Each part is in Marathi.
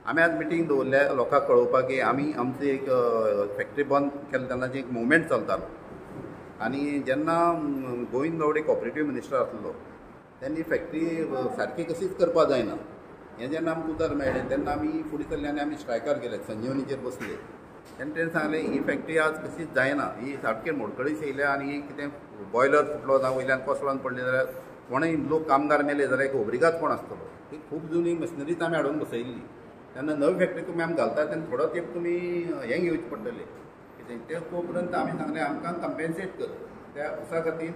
आमी आज मिटींग दवरल्या लोकांक कळोवपाक की आमी आमची एक फॅक्टरी बंद केले तेन्नाची एक मुवमेंट चलतालो आनी जेन्ना गोविंद गावडे कॉपरेटीव मिनिस्टर आसलो त्यांनी फॅक्टरी सारकी कशीच करपाक जायना हें जेन्ना आमकां उतर मेळ्ळें तेन्ना आमी फुडें सरले आनी आमी स्ट्रायकार गेले संजीवनीचेर बसले तेन्ना तेणें सांगलें ही फॅक्टरी आज कशीच जायना ही सारकी मोडकळीस येयल्या आनी कितें बॉयलर फुटलो जावं वयल्यान कोसळोन पडले जाल्यार कोणूय लोक कामगार मेले जाल्यार एक खबरीकात कोण आसतलो ही खूब जुनी मशिनरीज आमी हाडून बसयल्ली तेन्ना नवी फॅक्टरी तुमी आमी घालता तेन्ना थोडो तेंप तुमी हें घेवचें पडटलें कितें ते तो पर्यंत आमी सांगलें आमकां कंपेन्सेट कर त्या उसा खातीर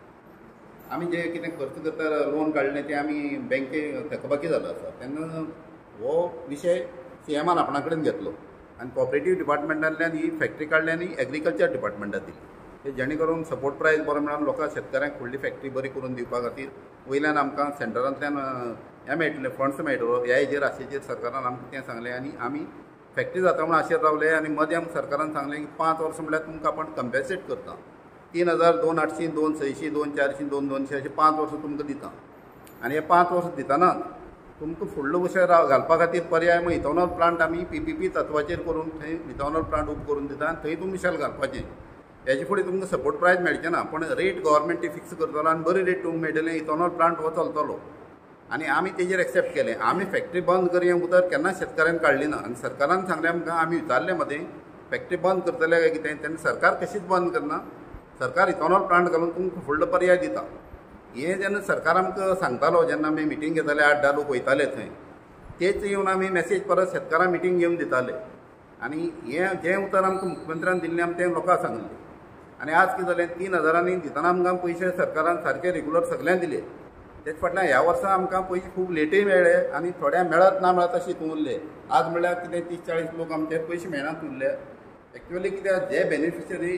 आमी जे कितें खर्च करता लोन काडलें तें आमी बँकेक थकबाकी जालो आसा तेन्ना हो विशय CMन आपणा कडेन घेतलो आनी कॉपरेटीव डिपार्टमेंटांतल्यान ही फॅक्टरी काडली आनी एग्रीकल्चर डिपार्टमेंटाक दिली ते जेणे करून सपोर्ट प्रायस बरो मेळोन लोकांक शेतकाऱ्यांक फुडली फॅक्टरी बरी करून दिवपा खातीर वयल्यान आमकां सेंटरांतल्यान हें मेळटलें फंड्स मेळटलो ह्या हेजेर आशेचेर सरकारान आमकां तें सांगलें आनी आमी फॅक्टरी जाता म्हूण आशेर रावले आनी मदें आमकां सरकारान सांगलें की 5 वर्सां म्हळ्यार तुमकां आपण कंपेन्सेट करता 3,000 2,800 2,600 2,400 2,200 अशें 5 वर्सां तुमकां दिता आनी हे 5 वर्सां दितना तुमकां फुडलो विशय घालपा खातीर पर्याय मग इथॉनॉल प्लांट आमी PPP तत्वाचेर करून थंय इथॉनॉल प्लांट उब करून दिता आनी थंय तुमी शेल घालपाचें हेजे फुडें तुमकां सपोर्ट प्रायस मेळचें ना पण रेट गव्हर्मेंट फिक्स करतलो आनी बरी रेट तुमकां मेळटलें इथॉनॉल प्लांट हो चलतलो आनी आमी तेजेर एक्सेप्ट केलें आमी फॅक्टरी बंद करी उतर केन्ना शेतकाऱ्यांक काडली ना आनी सरकारान सांगलें आमकां आमी विचारलें मदें फॅक्टरी बंद करतले काय कितें तेन्ना सरकार कशीच बंद करना सरकार इथॉनॉल प्लांट घालून तुमकां फुडलो पर्याय दिता हें जेन्ना सरकार आमकां सांगतालो जेन्ना आमी मिटींग घेताले 8-10 लोक वयताले थंय तेच येवन आमी मॅसेज परत शेतकारां मिटींग घेवन दिताले आनी हें जें उतर आमकां मुख्यमंत्र्यान दिल्लें आमी तें लोकांक सांगलें आनी आज कितें जालें 3,000 दितना आमकां पयशे सरकारान सारके रेगुलर सगळ्यांक दिले तेच फाटल्यान ह्या वर्सा आमकां पयशे खूब लेटय मेळ्ळे आनी थोड्या मेळत ना मेळत अशें उरले आज म्हळ्यार कितें 30-40 लोक आमचे पयशे मेळनात उरले एक्चुअली कित्याक जे बेनिफिशरी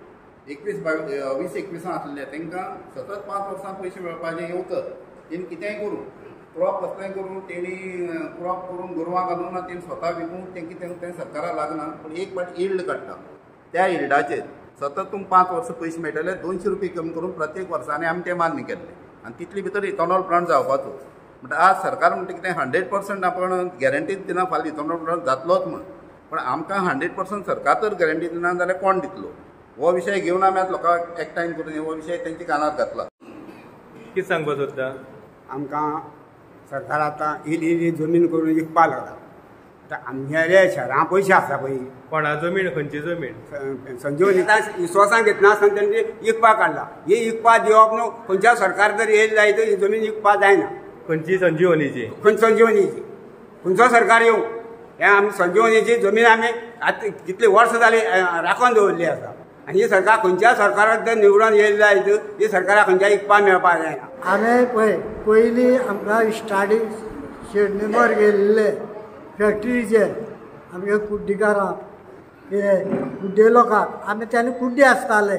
20-21 आसले तांकां सतत 5 वर्सां पयशे मेळपाचें येवतर तेणी कितेंय करून क्रॉप कसलेंय करून तेणी क्रॉप करून गोरवां घालून ना तेणी स्वता विकून तें कितें तें सरकाराक लागना पूण एक फावट इल्ड काडटा त्या इल्डाचेर सतत तुमकां 5 वर्सां पयशे मेळटले 200 रुपया कमी करून प्रत्येक वर्सांनी आमी तें मान्य केल्लें आनी तितले भितर इथॉनॉल प्लांट जावपाचो म्हणटा आज सरकार म्हणटा कितें 100% आपण गॅरंटीच दिना फाल्यां इथॉनॉल प्लांट जातलोच म्हण पण आमकां 100% सरकार तर गॅरंटी दिना जाल्यार कोण दितलो हो विशय घेवन आमी आतां लोकांक एकठांय करून हो विशय तेंच्या कानार घातला कितें सांगपाक सोदता आमकां सरकार आतां इल्ली जमीन करून विकपा लागला आतां आमच्या शहरां पयशे आसा पळय कोणा जमीन खंयची जमीन संजीवनी विश्वासान घेतना आसतना तेणी विकपाक काडला ही विकपा दिवप न्हू खंयच्या सरकार जर येयली जायत ही जमीन विकपा जायना खंयची संजीवनीची खंय संजीवनीची खंयचो सरकार येवं हे आमी संजीवनीची जमीन आमी आतां कितले वर्स जाली राखून दवरली आसा आनी ही सरकार खंयच्या सरकाराक जर निवडून येयली जायत ही सरकाराक खंयच्या विकपा मेळपाक जायना आमी पळय पयलीं आमकां स्टार्टींग शेडणीवर गेल्ले फॅक्टरीचेर आमगे कुड्डीकारांक कितें कुड्डे लोकांक आमी तेन्ना कुड्डे आसताले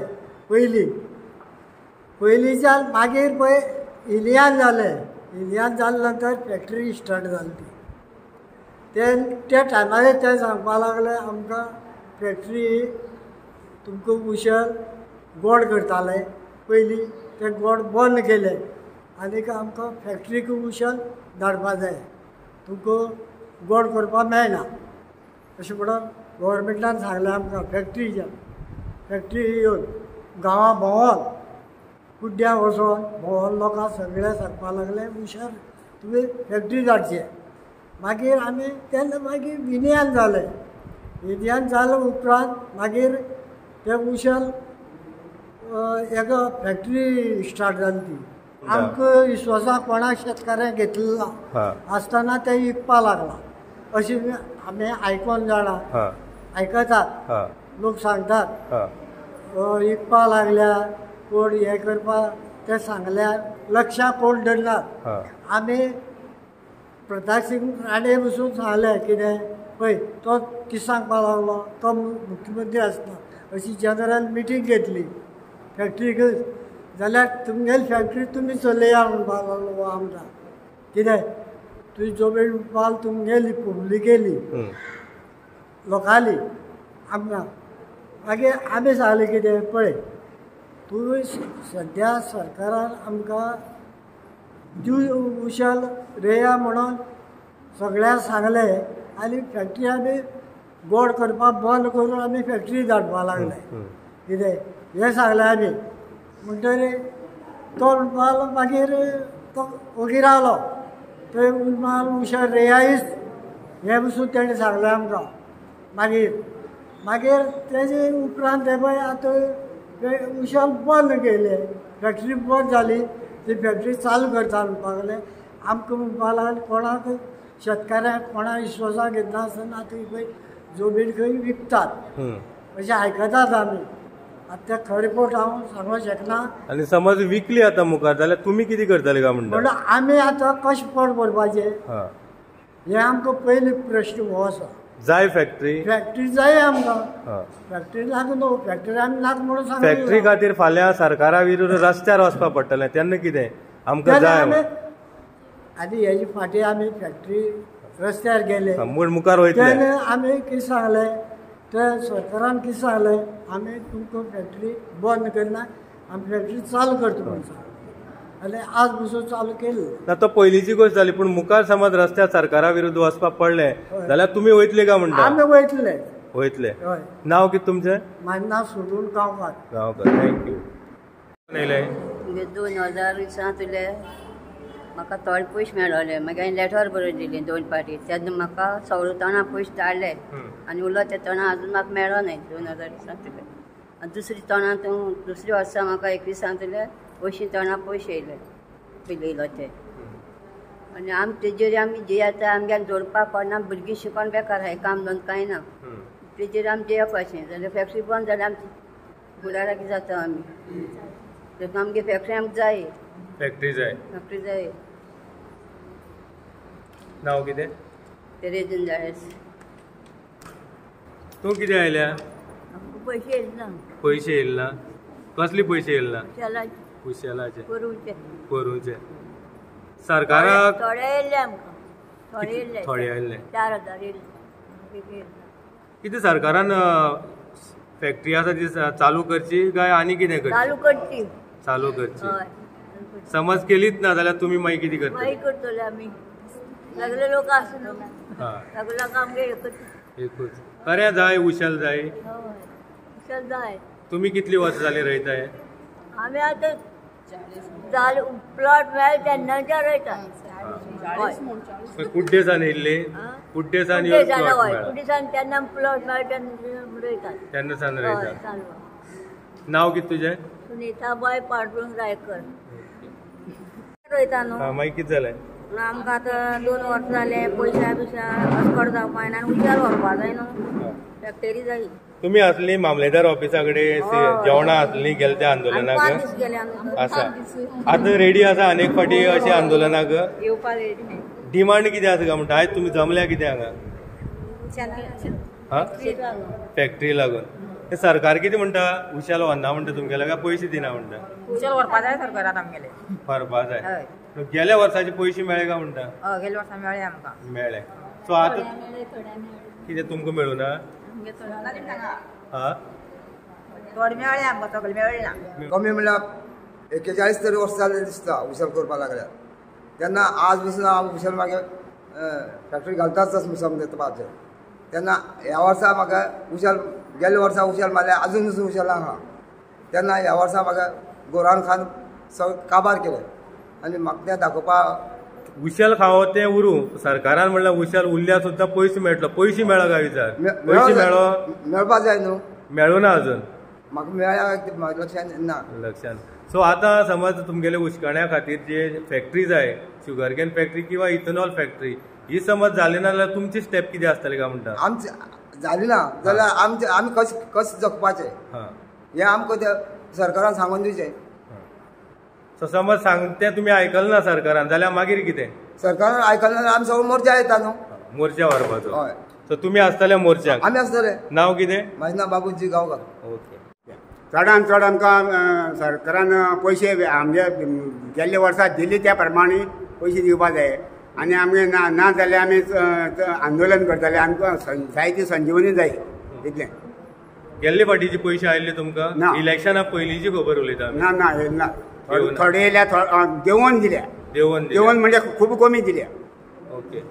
पयलींच्यान मागीर पळय इलियान जाले नंतर फॅक्टरी स्टार्ट जाली त्या टायमार ते सांगपा लागले आमकां फॅक्टरी तुमकां उशल गोड करताले पयलीं ते गोड बंद केले आनीक आमकां फॅक्टरीक उशल धाडपा जाय तुमकां गोड करपाक मेळना अशें म्हणून गव्हर्मेंटान सांगलें आमकां फॅक्टरी येवन गांवां भोंवोन कुड्ड्यां वचोन भोंवोन लोकांक सगळे सांगपा लागले हुशार तुमी फॅक्टरी धाडचे मागीर आमी तेन्ना मागीर विनयान जाले उपरांत मागीर ते उशल एक फॅक्टरी स्टार्ट जाली ती आमकां विश्वासाक कोणाक शेतकाऱ्यांक घेतलेलो ना आसतना ते विकपा लागला अशें आमी आयकोन जाणा आयकतात लोक सांगतात विकपा लागल्या कोण हें करपाक ते सांगल्यार लक्षाक कोण धरनात आमी प्रताप सिंग राणे बसून सांगलें कितें पळय तो कितें सांगपा लागलो तो मुख्यमंत्री आसता अशी जनरल मिटींग घेतली फॅक्टरीक जाल्यार तुमगेली फॅक्टरी तुमी चलया म्हणपा लागलो हो आमकां कितें तुजी जमीन विकपाक तुमगेली पब्लिकेली लोकाली आमकां मागीर आमी सांगलें कितें पळय तुमी सद्या सरकारान आमकां उशल रेया म्हणून सगळ्यांक सांगलें आनी फॅक्टरी आमी गोड करपाक बंद करून आमी फॅक्टरी धाडपा लागले कितें हें सांगलें आमी म्हणटरी तो माल मागीर तो वगीर रावलो थंय माल उशा रेयाईस हें पसून तेणें सांगलें आमकां मागीर तेजे उपरांत हे पळय आतां उशा बंद केले फॅक्टरी बंद जाली ती फॅक्टरी चालू करता म्हणपाक लागले आमकां म्हणपाक लागले कोणाक शेतकाऱ्यांक कोणा विश्वासाक घेतना आसतना आतां पळय जमीन खंय विकतात अशें आयकतात आमी आतां त्या खरें पोट हांव सांगूंक शकना आनी समज विकली आतां मुखार जाल्यार तुमी कितें करतले काय म्हणटा म्हणून आमी आतां कशें पोट भरपाचें हां हे आमकां पयलीं प्रश्न हो आसा जाय फॅक्टरी फॅक्टरी जाय आमकां हां फॅक्टरी नाका न्हू फॅक्टरी आमी नाका म्हणून फॅक्टरी सांगलें खातीर फाल्यां सरकारा विरुद्ध रस्त्यार वचपाक पडटलें तेन्ना कितें आमकां जाय आनी हेजे फाटीं आमी फॅक्टरी रस्त्यार गेले म्हूण मुखार वयतले तेन्ना आमी कितें सांगलें त्या सरकारान कितें सांगलें आमी तुमकां फॅक्टरी बंद करना आमी फॅक्टरी चालू करता म्हणून सांगलें आनी आज पसून चालू केली ना तो पयलींची गोश्ट जाली पूण मुखार समज रस्त्यार सरकारा विरुद्ध वचपाक पडलें जाल्यार तुमी वयतले काय म्हणटा आमी वयतले वयतले हय नांव कितें तुमचें म्हाजें नांव सोडून गांवकार गांवकर थँक्यू येयले 2000 दिसांतले म्हाका थोडे पयशे मेळ्ळले मागीर हांवें लेटर बरोवन दिली 2 पाटी तेन्ना म्हाका 16 तणां पयशे धाडले आनी उरलो ते तणां अजून म्हाका मेळ्ळो न्हय 2000 दिसांतले आनी दुसरी वर्सा म्हाका 21 दिसांतले 80 तणां पयशे येयले पयलीं येयलो ते आनी आमी तेजेर आमी जे आतां आमगेर जोडपाक पडना भुरगीं शिकोवन बेकार हाय काम दोन कांय ना तेजेर आमी जेवपाचें जाल्यार फॅक्टरी बंद जाल्यार आमची फुडारा कितें जाता आमी देखून आमगे फॅक्टरी आमकां जाय फॅक्टरी जाय नांव कितें तेरेजून जाय तूं कितें आयल्या आमकां पयशे येयले ना पयशे येयले ना कसले पयशे येयले ना शालाचे कुशलाचे करूचे करूचे सरकाराक थोडे येयले आमकां थोडे आयले 4000 येयले कितें सरकारान फॅक्टरी आसा ती चालू करची काय आनी कितें करची चालू करची हय समज केलीच ना जाल्यार तुमी मागीर कितें करता मागीर करतले आमी सगळे लोक आसा न्हू सगळ्यांक आमगे एकूच खरें जाय उशेल जाय हय जाय तुमी कितलीं वर्सां जालीं रोयताय आमी आतां जाले प्लॉट मेळ्ळे तेन्नाच्या रोयता कुड्डेसान येयल्ले कुड्डेसान कुड्डेसान तेन्ना प्लॉट मेळ्ळे तेन्ना रोयतात तेन्नासान रोयता नांव कितें तुजें सुनीताबाई पांडुरंग रायकर रोयता न्हू मागीर कितें जालें आमकां आतां 2 वर्सां जाले पयशा बिशा अस्कड जावपा जायना आनी उजार व्हरपा जाय न्हू फॅक्टरी जाय तुमी आसली मामलेदार ऑफिसा कडेन जेवणां आसली गेले त्या आंदोलनाक आसा आतां रेडी आसा आनीक फाटी अशें आंदोलनाक येवपा रेडी डिमांड कितें आसा काय म्हणटा आयज तुमी जमल्या कितें हांगा फॅक्टरी लागून ते सरकार कितें म्हणटा उशेल व्हरना म्हणटा तुमगेल्या काय पयशे दिना म्हणटा उशेल व्हरपा जाय सरकारान आमगेले व्हरपा जाय गेल्या वर्साचे पयशे मेळ्ळे काय म्हणटा गेल्या वर्सा मेळ्ळे आमकां मेळ्ळे सो आतां कितें तुमकां मेळूना थोडे मेळ्ळे आमकां सगळे मेळ्ळे ना कमी म्हणल्यार 41 तरी वर्स जाले दिसता उशेल करपाक लागल्यार तेन्ना आज पसून हांव उशेल म्हागे फॅक्टरी घालताच समजपाचें तेन्ना ह्या वर्सा म्हाका उशेल गेल्या वर्सा उशेल मारल्यार अजून उशेल आहा तेन्ना ह्या वर्सा म्हाका गोरान खान सगळें काबार केलें आनी म्हाका तें दाखोवपाक उशेल खावप तें उरूं सरकारान म्हणल्यार उशेल उरल्यार सुद्दां पयशे मेळटलो पयशे मेळ्ळो काय विचार पयशे मेळ्ळो मेळपा जाय न्हू मेळूना अजून म्हाका मेळ्ळ्या म्हाका लक्षांत ना लक्षांत सो आतां समज तुमगेले उश्कण्या खातीर जे फॅक्टरी जाय शुगर केन फॅक्टरी किंवा इथेनॉल फॅक्टरी ही समज जाली ना जाल्यार तुमची स्टेप कितें आसतली काय म्हणटा आमची जाली ना जाल्यार आमी कशें जगपाचें हें आमकां त्या सरकारान सांगून दिवचें सो समज सांगते तुमी आयकलें ना सरकारान जाल्यार मागीर कितें सरकारान आयकलें ना आमी सगळो मोर्चा येता न्हू मोर्चा व्हरपाचो हय सो तुमी आसतले मोर्चाक आमी आसतले नांव कितें म्हाजें नांव बाबूजी गांवकार ओके चडांत चड आमकां सरकारान पयशे आमचे गेल्ल्या वर्सा दिले त्या प्रमाणे पयशे दिवपा जाय आनी आमगे ना जाल्यार आमी आंदोलन करतले आमकां जाय ती संजीवनी जाय इतलें गेल्ले फाटीचे पयशे आयिल्ले ना. तुमकां इलेक्शना पयलींची खबर उलयता आमी. ना थोडे येयल्या देंवोन दिल्या देंवोन देंवोन म्हणजे खूब कमी दिल्या ओके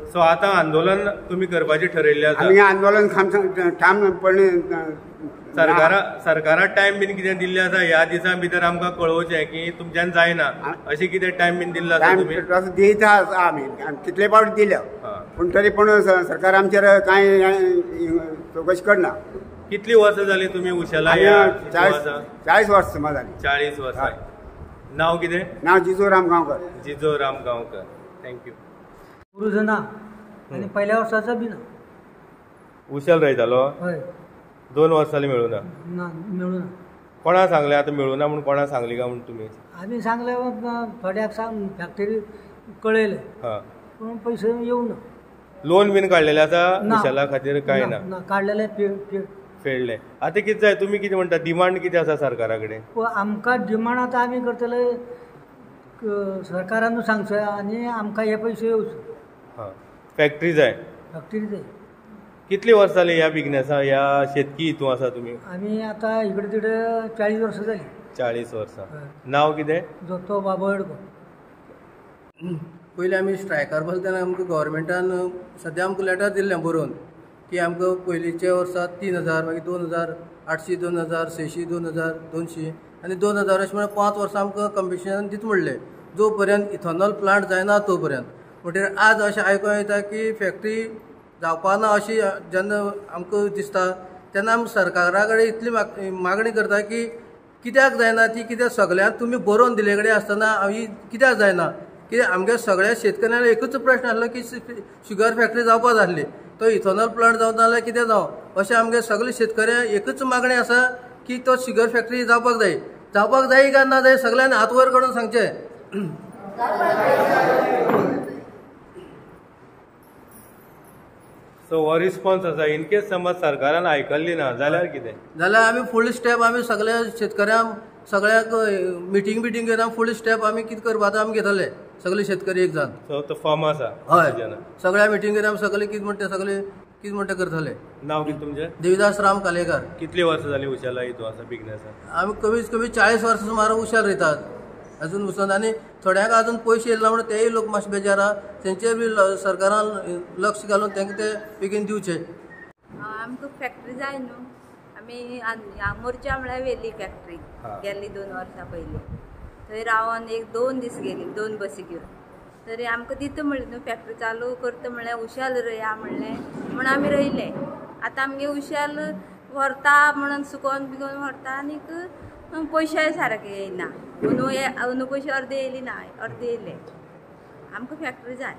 सो आतां आंदोलन तुम्ही करपाचें ठरयल्लें आसा आमी आंदोलन ठामपणे सरकारान टायम बीन कितें दिल्लें आसा ह्या दिसां भितर आमकां कळोवचें की तुमच्यान जायना अशें कितें टायम बीन दिल्लो आसा तुमी दिता आमी कितले फावट दिल्या पूण तरी पूण सरकार आमचेर कांय चौकशी करना. कितली वर्सां जाली तुमी उशेला 40 वर्सां सुमार जाली. 40 वर्सां. नांव कितें? नांव जिजो राम गांवकर. जिजो राम गांवकर. थँक्यू. गुरुजो ना आनी पहिल्या वर्साचो बी ना. उशेल रोयतालो? हय. 2 वर्सां जालीं मेळूं ना? ना मेळूं ना. कोणा सांगलें आतां मेळूं ना म्हणून कोणा सांगली काय म्हणून तुमी? आमी सांगलें थोड्याक सांग फॅक्टरी कळयलें पूण पयशे येवं ना. लोन बीन काडलेलें आसा उशेला खातीर काय ना? ना काडलेले फेडले. आतां कितें जाय तुमी कितें म्हणटा डिमांड कितें आसा सरकारा कडेन? आमकां डिमांड आतां आमी करतले सरकारान सांगचो आनी आमकां हे पयशे येवचे. फॅक्टरी जाय. फॅक्टरी जाय. कितली वर्सां जाली ह्या बिझनेसा ह्या शेतकी हितून आसा तुमी? आमी आतां इकडे तिकडे 40 वर्सां जाली. 40 वर्सां. नांव कितें? जोतो बाबा हडको. पयलीं आमी स्ट्रायकार बसले तेन्ना आमकां गव्हर्मेंटान सद्या आमकां लेटर दिल्लें बरोवन की आमकां पयलींच्या वर्सा 3000 मागीर 2800 2600 2200 आनी 2000 अशें म्हणून 5 वर्सां आमकां कमिशन दिता म्हणलें जो पर्यंत इथॉनॉल प्लांट जायना तो पर्यंत. म्हणटकीर आज अशें आयकूं येता की फॅक्टरी जावपा ना अशी जेन्ना आमकां दिसता तेन्ना आमी सरकारा कडेन इतली मागणी करता की कित्याक जायना ती कित्याक सगळ्यांक तुमी बरोवन दिले कडेन आसतना ही कित्याक जायना. कित्याक आमगे सगळ्या शेतकऱ्यांक एकूच प्रश्न आसलो की शुगर फॅक्टरी जावपा जाय आसली तो इथॉनॉल प्लांट जावं नाल्यार कितें जावं अशें आमगे सगळे शेतकऱ्यांक एकूच मागणी आसा की तो शुगर फॅक्टरी जावपाक जाय काय ना जाय सगळ्यांनी हात वयर करून सांगचें. सो हो रिस्पॉन्स आसा. इन केस समज सरकारान आयकल्ली ना जाल्यार कितें? जाल्यार आमी फूल स्टेप आमी सगळ्या शेतकऱ्यांक सगळ्याक मिटींग घेवन फूल स्टेप आमी कितें करपा आतां आमी घेतले सगळे शेतकरी एक जावन. सो तो फॉर्म आसा? हय. सगळ्या मिटींगेर आमी सगळे कितें म्हणटा करतले. नांव कितें तुमचें? देविदास राम कालेकर. कितली वर्सां जाली उशेला हितून आसा बिझनेसाक? आमी कमीत कमी 40 वर्सां सुमार उशेल रोयतात अजून वचून आनी थोड्यांक अजून पयशे येयले ना म्हणून तेय लोक मातशे बेजार आहा. तेंचेर बी सरकारान लक्ष घालून तेंकां ते बेगीन दिवचे. आमकां फॅक्टरी जाय न्हू. आमी मोर्चा म्हळ्यार व्हेली फॅक्टरी गेल्ली 2 वर्सां पयलीं थंय रावन 1-2 दीस गेली 2 बसी घेवन. तरी आमकां दिता म्हणलें न्हू फॅक्टरी चालू करता म्हणल्यार उशेल रोया म्हणलें म्हूण आमी रोयले. आतां आमगे उशेल व्हरता म्हणून सुकोवन बिकोवन व्हरता आनीक पयशे सारके येयना. अंदू पयशे अर्दे येयली ना अर्दे येयले. आमकां फॅक्टरी जाय.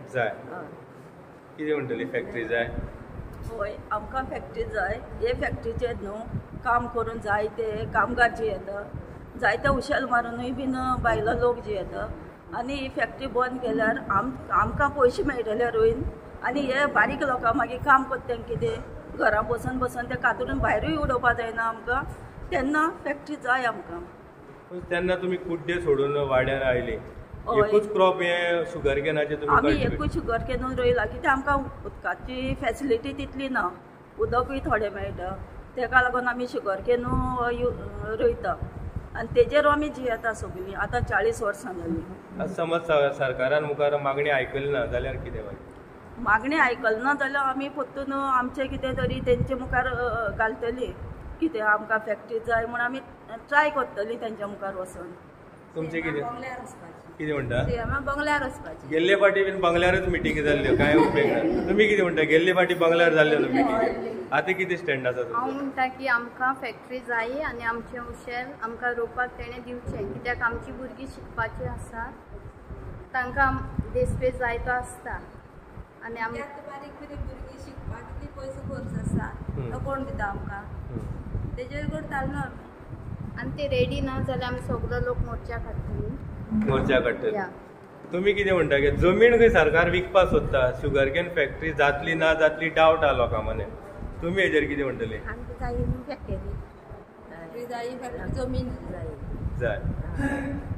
कितें म्हणटली फॅक्टरी जाय? होय आमकां फॅक्टरी जाय. हे फॅक्टरीचेर न्हू काम करून जायते कामगार जे येता जायते उशेल मारूनय बीन बायलो लोक जे येता आनी ही फॅक्टरी बंद केल्यार आमकां पयशे मेळटले रोयन आनी हे बारीक लोकांक मागीर काम करता कितें घरा बसून ते कातरून भायरूय उडोवपा जायना आमकां. तेन्ना फॅक्टरी जाय आमकां. तेन्ना तुमी कुड्डे सोडून वाड्यार आयली. एकूच क्रॉप हे शुगर केनाचे तुमी? आमी एकूच शुगर केनूच रोयला कित्याक आमकां उदकाची फॅसिलिटी तितली ना. उदकूय थोडें मेळटा तेका लागून आमी शुगर केनू रोयता आनी तेजेर आमी जियेता सगळीं. आतां 40 वर्सां जालीं. समज सरकारान मुखार मागणी आयकली ना जाल्यार कितें? मागणी आयकली ना जाल्यार आमी परतून आमचें कितें तरी तेंचे मुखार घालतली कितें आमकां फॅक्टरी जाय म्हूण आमी ट्राय करतली तेंच्या मुखार वचून. तुमचें कितें म्हणटा? बंगल्यार वचपाचें. गेल्ले फाटी बीन बंगल्यारूच मिटींग जाल्ल्यो काय उपेग ना. तुमी कितें म्हणटा? गेल्ले फाटी बंगल्यार जाल्ल्यो न्हू मिटींग. आतां कितें स्टँड आसा तुमचो? हांव म्हणटा की आमकां फॅक्टरी जाय आनी आमचें उशेल आमकां रोवपाक तेणें दिवचें कित्याक आमचीं भुरगीं शिकपाचीं आसा तांकां देसपेस जाय तो आसता आनी आमी बारीक बारीक भुरगीं शिकपाक कितली पयसो खर्च आसा तो कोण दिता आमकां. तेजेर करतालो न्हू आमी आनी ते रेडी ना जाल्यार आमी सगळो लोक मोर्चा काडटली. मोर्चा काडटली. तुमी कितें म्हणटा की जमीन खंय सरकार विकपाक सोदता शुगर केन फॅक्टरी जातली ना जातली डावट आहा लोकां मने. तुमी हेजेर कितें म्हणटली? आमकां जाय न्हू फॅक्टरी जाय फॅक्टरी जमीन जाय.